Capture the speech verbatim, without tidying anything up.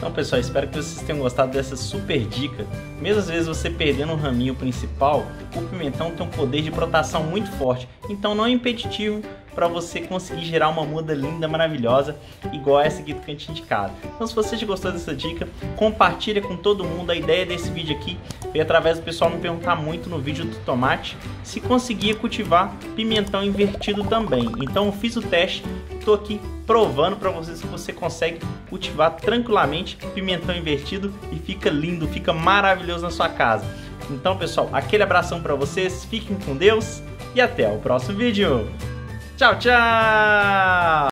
Então pessoal, espero que vocês tenham gostado dessa super dica. Mesmo às vezes você perdendo o raminho principal, o pimentão tem um poder de brotação muito forte, então não é impeditivo para você conseguir gerar uma muda linda, maravilhosa, igual essa aqui que a gente indicado. Então se você já gostou dessa dica, compartilha com todo mundo. A ideia desse vídeo aqui veio através do pessoal me perguntar muito no vídeo do tomate se conseguia cultivar pimentão invertido também. Então eu fiz o teste, estou aqui provando para vocês que você consegue cultivar tranquilamente pimentão invertido e fica lindo, fica maravilhoso na sua casa. Então pessoal, aquele abração para vocês, fiquem com Deus e até o próximo vídeo. Tchau, tchau!